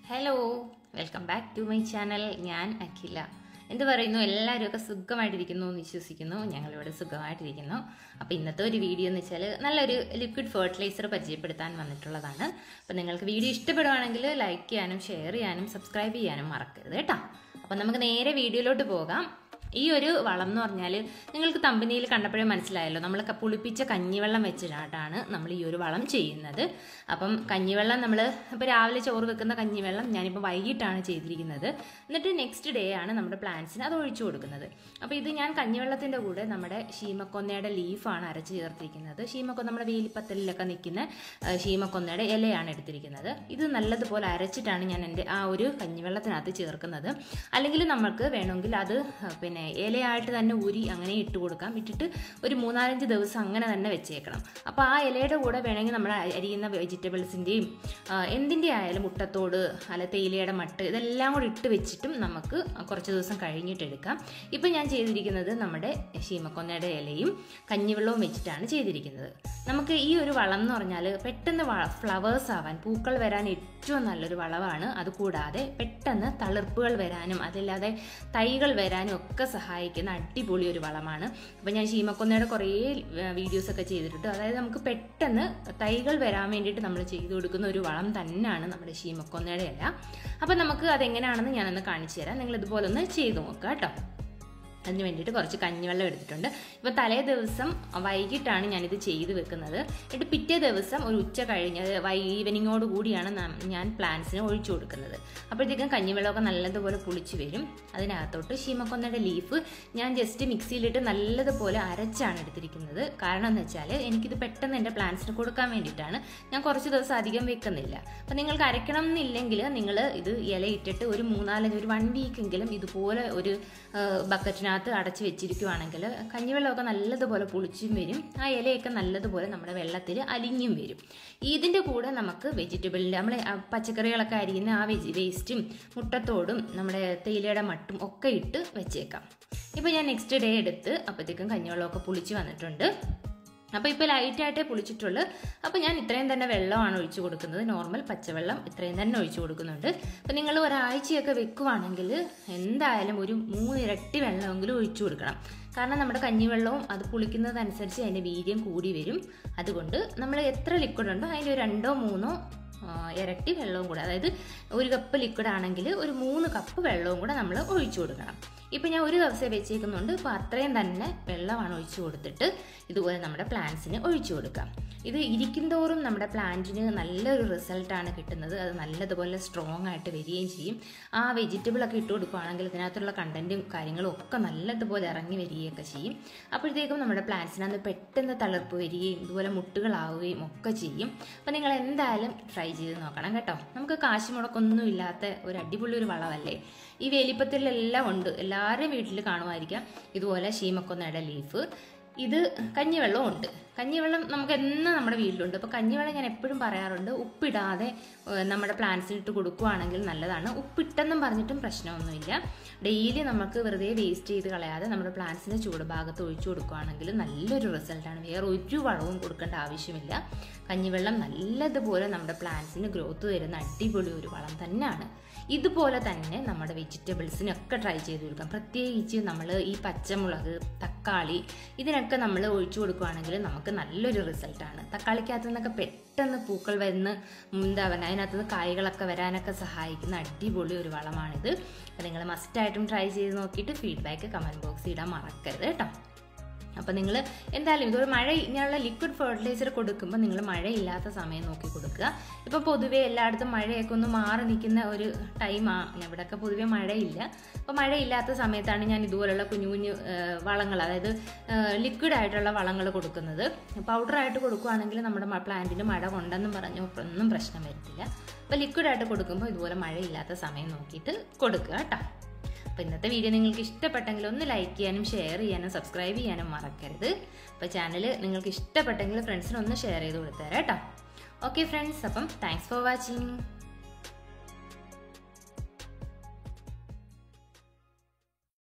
Hello, welcome back to my channel. ഞാൻ അഖില. എന്ത് പറയുന്നു, എല്ലാവരും ഒക്കെ സുഖമായിട്ടിരിക്കുന്നു എന്ന് വിശ്വസിക്കുന്നു. ഞങ്ങളിവിടെ സുഖമായിട്ടിരിക്കുന്നു. അപ്പോൾ ഇന്നത്തെ ഒരു വീഡിയോ എന്ന് വെച്ചാൽ നല്ലൊരു ലിക്വിഡ് ഫെർട്ടിലൈസർ പരിചയപ്പെടുത്താൻ വന്നിട്ടുള്ളതാണ്. അപ്പോൾ നിങ്ങൾക്ക് വീഡിയോ ഇഷ്ടപ്പെടുവാണെങ്കിൽ ലൈക്ക് ചെയ്യാനും ഷെയർ ചെയ്യാനും സബ്സ്ക്രൈബ് ചെയ്യാനും മറക്കരുത് കേട്ടോ. അപ്പോൾ നമുക്ക് നേരെ വീഡിയോയിലോട്ട് പോകാം. ഈ ഒരു വളം എന്ന് പറഞ്ഞാൽ നിങ്ങൾക്ക് തമ്പനിയിൽ കണ്ടപ്പോഴേ മനസ്സിലായല്ലോ, നമ്മൾ പുളിപ്പിച്ച കഞ്ഞിവെള്ളം വെച്ചിട്ടാണ് നമ്മൾ ഈ ഒരു വളം ചെയ്യുന്നത്. അപ്പം കഞ്ഞിവെള്ളം നമ്മൾ ഇപ്പോൾ രാവിലെ ചോറ് വെക്കുന്ന കഞ്ഞിവെള്ളം ഞാനിപ്പോൾ വൈകിട്ടാണ് ചെയ്തിരിക്കുന്നത്. എന്നിട്ട് നെക്സ്റ്റ് ഡേ ആണ് നമ്മുടെ പ്ലാന്റ്സിന് അത് ഒഴിച്ചു കൊടുക്കുന്നത്. അപ്പോൾ ഇത് ഞാൻ കഞ്ഞിവെള്ളത്തിൻ്റെ കൂടെ നമ്മുടെ ശീമക്കൊന്നയുടെ ലീഫാണ് അരച്ച് ചേർത്തിരിക്കുന്നത്. ശീമക്കൊന്ന നമ്മുടെ വേലിപ്പത്തലിലൊക്കെ നിൽക്കുന്ന ശീമക്കൊന്നയുടെ ഇലയാണ് എടുത്തിരിക്കുന്നത്. ഇത് നല്ലതുപോലെ അരച്ചിട്ടാണ് ഞാൻ എൻ്റെ ആ ഒരു കഞ്ഞിവെള്ളത്തിനകത്ത് ചേർക്കുന്നത്. അല്ലെങ്കിൽ നമുക്ക് വേണമെങ്കിൽ അത് ഇലയായിട്ട് തന്നെ ഊരി അങ്ങനെ ഇട്ട് കൊടുക്കാം. ഇട്ടിട്ട് ഒരു 3-4 ദിവസം അങ്ങനെ തന്നെ വെച്ചേക്കണം. അപ്പോൾ ആ ഇലയുടെ കൂടെ വേണമെങ്കിൽ നമ്മൾ അരിയുന്ന വെജിറ്റബിൾസിൻ്റെയും എന്തിൻ്റെ ആയാലും മുട്ടത്തോട് അല്ല തേയിലയുടെ മട്ട് ഇതെല്ലാം കൂടി ഇട്ട് വെച്ചിട്ടും നമുക്ക് കുറച്ച് ദിവസം കഴിഞ്ഞിട്ട് എടുക്കാം. ഇപ്പം ഞാൻ ചെയ്തിരിക്കുന്നത് നമ്മുടെ ശീമക്കൊന്നയുടെ ഇലയും കഞ്ഞിവെള്ളവും വെച്ചിട്ടാണ് ചെയ്തിരിക്കുന്നത്. നമുക്ക് ഈ ഒരു വളം എന്ന് പറഞ്ഞാൽ പെട്ടെന്ന് ഫ്ലവേഴ്സ് ആവാൻ, പൂക്കൾ വരാൻ ഏറ്റവും നല്ലൊരു വളമാണ്. അതുകൂടാതെ പെട്ടെന്ന് തളിർപ്പുകൾ വരാനും അതല്ലാതെ തൈകൾ വരാനും ഒക്കെ സഹായിക്കുന്ന അടിപൊളി ഒരു വളമാണ്. അപ്പോൾ ഞാൻ ശീമക്കൊന്നയുടെ കുറേ വീഡിയോസൊക്കെ ചെയ്തിട്ടുണ്ട്. അതായത് നമുക്ക് പെട്ടെന്ന് തൈകൾ വരാൻ വേണ്ടിയിട്ട് നമ്മൾ ചെയ്തു കൊടുക്കുന്ന ഒരു വളം തന്നെയാണ് നമ്മുടെ ശീമക്കൊന്നയുടെ ഇല. അപ്പോൾ നമുക്ക് അതെങ്ങനെയാണെന്ന് ഞാനൊന്ന് കാണിച്ചു തരാം. നിങ്ങൾ ഇതുപോലെ ഒന്ന് ചെയ്തു നോക്കുക കേട്ടോ. അതിന് വേണ്ടിയിട്ട് കുറച്ച് കഞ്ഞിവെള്ളം എടുത്തിട്ടുണ്ട്. ഇപ്പോൾ തലേ ദിവസം വൈകിട്ടാണ് ഞാനിത് ചെയ്ത് വെക്കുന്നത്. എന്നിട്ട് പിറ്റേ ദിവസം ഒരു ഉച്ച കഴിഞ്ഞ് ഈവനിങ്ങോട് കൂടിയാണ് ഞാൻ പ്ലാന്റ്സിന് ഒഴിച്ചു കൊടുക്കുന്നത്. അപ്പോഴത്തേക്കും കഞ്ഞിവെള്ളമൊക്കെ നല്ലതുപോലെ പുളിച്ച് വരും. അതിനകത്തോട്ട് ശീമക്കൊന്നയുടെ ലീഫ് ഞാൻ ജസ്റ്റ് മിക്സിയിലിട്ട് നല്ലതുപോലെ അരച്ചാണ് എടുത്തിരിക്കുന്നത്. കാരണം എന്ന് വെച്ചാൽ എനിക്കിത് പെട്ടെന്ന് എൻ്റെ പ്ലാന്റ്സിന് കൊടുക്കാൻ വേണ്ടിയിട്ടാണ്. ഞാൻ കുറച്ച് ദിവസം അധികം വെക്കുന്നില്ല. അപ്പം നിങ്ങൾക്ക് അരയ്ക്കണം എന്നില്ലെങ്കിൽ നിങ്ങൾ ഇത് ഇല ഇട്ടിട്ട് ഒരു 1 വീക്കെങ്കിലും ഇതുപോലെ ഒരു ബക്കറ്റിനകത്ത് അടച്ച് വെച്ചിരിക്കുവാണെങ്കിൽ കഞ്ഞിവെള്ളമൊക്കെ നല്ലതുപോലെ പുളിച്ചും വരും. ആ ഇലയൊക്കെ നല്ലതുപോലെ നമ്മുടെ വെള്ളത്തിൽ അലിഞ്ഞും വരും. ഇതിൻ്റെ കൂടെ നമുക്ക് വെജിറ്റബിളിൻ്റെ നമ്മൾ പച്ചക്കറികളൊക്കെ അരിയുന്ന ആ വേസ്റ്റും മുട്ടത്തോടും നമ്മുടെ തേയിലയുടെ മട്ടും ഒക്കെ ഇട്ട് വെച്ചേക്കാം. ഇപ്പോൾ ഞാൻ നെക്സ്റ്റ് ഡേ എടുത്ത് അപ്പോഴത്തേക്കും കഞ്ഞിവെള്ളമൊക്കെ പുളിച്ച് വന്നിട്ടുണ്ട്. അപ്പോൾ ഇപ്പോൾ ലൈറ്റായിട്ടേ പുളിച്ചിട്ടുള്ളൂ. അപ്പോൾ ഞാൻ ഇത്രയും തന്നെ വെള്ളമാണ് ഒഴിച്ചു കൊടുക്കുന്നത്. നോർമൽ പച്ചവെള്ളം ഇത്രയും തന്നെ ഒഴിച്ചു കൊടുക്കുന്നുണ്ട്. അപ്പോൾ നിങ്ങൾ ഒരാഴ്ചയൊക്കെ വെക്കുവാണെങ്കിൽ എന്തായാലും ഒരു 3 ഇരട്ടി വെള്ളമെങ്കിലും ഒഴിച്ചു കൊടുക്കണം. കാരണം നമ്മുടെ കഞ്ഞിവെള്ളവും അത് പുളിക്കുന്നതനുസരിച്ച് അതിൻ്റെ വീര്യം കൂടി വരും. അതുകൊണ്ട് നമ്മൾ എത്ര ലിക്വിഡ് ഉണ്ടോ അതിൻ്റെ 2-3 ഇരട്ടി വെള്ളവും കൂടെ, അതായത് 1 കപ്പ് ലിക്വിഡ് ആണെങ്കിൽ ഒരു 3 കപ്പ് വെള്ളവും കൂടെ നമ്മൾ ഒഴിച്ചു കൊടുക്കണം. ഇപ്പം ഞാൻ ഒരു ദിവസം വെച്ചേക്കുന്നുണ്ട്. അപ്പോൾ അത്രയും തന്നെ വെള്ളമാണ് ഒഴിച്ചു കൊടുത്തിട്ട് ഇതുപോലെ നമ്മുടെ പ്ലാന്റ്സിന് ഒഴിച്ചു കൊടുക്കാം. ഇത് ഇരിക്കും തോറും നമ്മുടെ പ്ലാന്റിന് നല്ലൊരു റിസൾട്ടാണ് കിട്ടുന്നത്. അത് നല്ലതുപോലെ സ്ട്രോങ് ആയിട്ട് വരികയും ചെയ്യും. ആ വെജിറ്റബിളൊക്കെ ഇട്ട് കൊടുക്കുകയാണെങ്കിൽ ഇതിനകത്തുള്ള കണ്ടൻറ്റും കാര്യങ്ങളും ഒക്കെ നല്ലതുപോലെ ഇറങ്ങി വരികയൊക്കെ ചെയ്യും. അപ്പോഴത്തേക്കും നമ്മുടെ പ്ലാന്റ്സിനകത്ത് പെട്ടെന്ന് തളിർപ്പ് വരികയും ഇതുപോലെ മുട്ടുകളാവുകയും ഒക്കെ ചെയ്യും. അപ്പോൾ നിങ്ങൾ എന്തായാലും ട്രൈ ചെയ്ത് നോക്കണം കേട്ടോ. നമുക്ക് കാശ് മുടക്കൊന്നും ഇല്ലാത്ത ഒരു അടിപൊളി ഒരു വളമല്ലേ. ഈ വേലിപ്പത്തിലെല്ലാം ഉണ്ട്, എല്ലാവരുടെയും വീട്ടിൽ കാണുമായിരിക്കാം ഇതുപോലെ ശീമക്കൊന്നയുടെ ലീഫ്. ഇത് കഞ്ഞിവെള്ളം ഉണ്ട്. കഞ്ഞിവെള്ളം നമുക്ക് എന്നും നമ്മുടെ വീട്ടിലുണ്ട്. അപ്പോൾ കഞ്ഞിവെള്ളം ഞാൻ എപ്പോഴും പറയാറുണ്ട്, ഉപ്പിടാതെ നമ്മുടെ പ്ലാന്റ്സിന് ഇട്ട് കൊടുക്കുകയാണെങ്കിൽ നല്ലതാണ്. ഉപ്പിട്ടെന്നും പറഞ്ഞിട്ടും പ്രശ്നമൊന്നുമില്ല. ഡെയിലി നമുക്ക് വെറുതെ വേസ്റ്റ് ചെയ്ത് കളയാതെ നമ്മുടെ പ്ലാന്റ്സിൻ്റെ ചൂട് ഭാഗത്ത് ഒഴിച്ചു കൊടുക്കുകയാണെങ്കിൽ നല്ലൊരു റിസൾട്ടാണ്. വേറെ ഒരു വളവും കൊടുക്കേണ്ട ആവശ്യമില്ല. കഞ്ഞിവെള്ളം നല്ലതുപോലെ നമ്മുടെ പ്ലാന്റ്സിന് ഗ്രോത്ത് തരുന്ന അടിപൊളി ഒരു വളം തന്നെയാണ്. ഇതുപോലെ തന്നെ നമ്മുടെ വെജിറ്റബിൾസിനൊക്കെ ട്രൈ ചെയ്ത് കൊടുക്കാം. പ്രത്യേകിച്ച് നമ്മൾ ഈ പച്ചമുളക്, തക്കാളി ഇതിനൊക്കെ നമ്മൾ ഒഴിച്ചു കൊടുക്കുകയാണെങ്കിൽ നമുക്ക് നല്ലൊരു റിസൾട്ടാണ്. തക്കാളിക്കകത്തു നിന്നൊക്കെ പെട്ടെന്ന് പൂക്കൾ വരുന്ന അതിനകത്തുനിന്ന് കായ്കളൊക്കെ വരാനൊക്കെ സഹായിക്കുന്ന അടിപൊളി ഒരു വളമാണിത്. അപ്പോൾ നിങ്ങൾ മസ്റ്റായിട്ടും ട്രൈ ചെയ്ത് നോക്കിയിട്ട് ഫീഡ്ബാക്ക് കമൻറ്റ് ബോക്സിൽ ഇടാൻ മറക്കരുത് കേട്ടോ. അപ്പോൾ നിങ്ങൾ എന്തായാലും ഇതൊരു ഇങ്ങനെയുള്ള ലിക്വിഡ് ഫെർട്ടിലൈസർ കൊടുക്കുമ്പോൾ നിങ്ങൾ മഴയില്ലാത്ത സമയം നോക്കി കൊടുക്കുക. ഇപ്പോൾ പൊതുവേ എല്ലായിടത്തും മഴയൊക്കെ ഒന്ന് മാറി നിൽക്കുന്ന ഒരു ടൈമാണ്. ഇവിടെയൊക്കെ പൊതുവേ മഴയില്ല. അപ്പോൾ മഴയില്ലാത്ത സമയത്താണ് ഞാൻ ഇതുപോലുള്ള കുഞ്ഞു കുഞ്ഞു വളങ്ങൾ, അതായത് ലിക്വിഡായിട്ടുള്ള വളങ്ങൾ കൊടുക്കുന്നത്. പൗഡറായിട്ട് കൊടുക്കുകയാണെങ്കിൽ നമ്മുടെ പ്ലാന്റിന് മഴ കൊണ്ടെന്നും പറഞ്ഞു ഒന്നും പ്രശ്നം വരത്തില്ല. അപ്പോൾ ലിക്വിഡായിട്ട് കൊടുക്കുമ്പോൾ ഇതുപോലെ മഴയില്ലാത്ത സമയം നോക്കിയിട്ട് കൊടുക്കുക കേട്ടോ. അപ്പോൾ ഇന്നത്തെ വീഡിയോ നിങ്ങൾക്ക് ഇഷ്ടപ്പെട്ടെങ്കിൽ ഒന്ന് ലൈക്ക് ചെയ്യാനും ഷെയർ ചെയ്യാനും സബ്സ്ക്രൈബ് ചെയ്യാനും മറക്കരുത്. അപ്പോൾ ചാനൽ നിങ്ങൾക്ക് ഇഷ്ടപ്പെട്ടെങ്കിൽ ഫ്രണ്ട്സിന് ഒന്ന് ഷെയർ ചെയ്ത് കൊടുത്തേരാം കേട്ടോ. ഓക്കെ ഫ്രണ്ട്സ്, അപ്പം താങ്ക്സ് ഫോർ വാച്ചിങ്.